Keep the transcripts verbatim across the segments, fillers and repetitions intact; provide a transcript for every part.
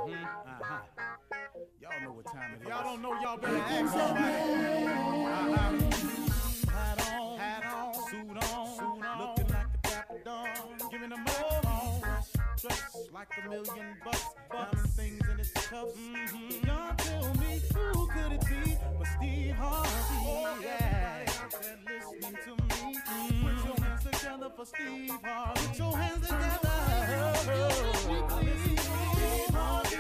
Uh-huh. Y'all know what time it is. Y'all don't know, y'all better ask somebody. Uh-huh. Hat on, hat on, suit on, suit on, looking like a dapper dawn, giving them all dressed like a million bucks, diamond things in its cuffs. Mm-hmm. Y'all tell me who could it be but Steve Harvey? Oh, yeah. Everybody out there listening to me, mm-hmm. Put your hands together for Steve Harvey. Put your hands together. Oh, Steve Harvey,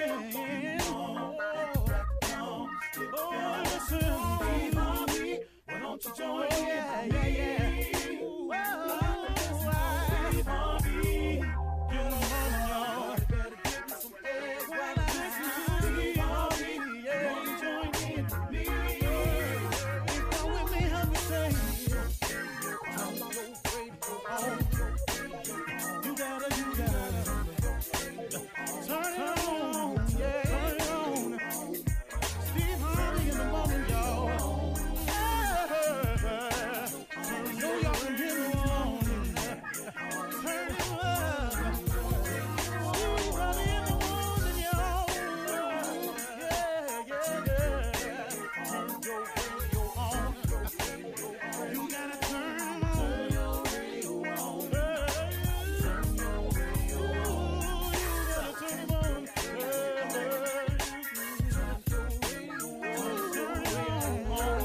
oh, listen, Steve Harvey, why don't you join me? Yeah, yeah, yeah. Ooh, oh, Steve Harvey, get them on, y'all. Better get me some eggs while I listen to Steve Harvey. Yeah, join in with me. If you're with me, help me say, turn your radio on. You gotta, you gotta turn it on, yeah, turn it on. Steve Harvey in the morning, y'all. Yeah. Know y'all can hear me on. Turn it up. Steve Harvey in the morning, y'all. Yeah, yeah, yeah. Turn your radio on. You gotta turn on. Turn your radio on. Turn your radio on. You gotta turn it on. Turn your radio on.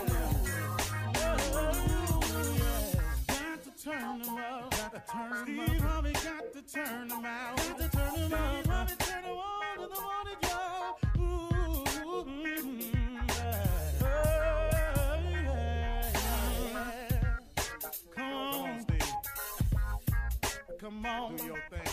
Got to turn them up. Got to turn them up. Steve Harvey got to turn them out. Got to turn them up. Steve Harvey turn them on to the morning, y'all. Ooh, mm, yeah. Oh, yeah, yeah. Come on, Steve. Come on. Do your thing.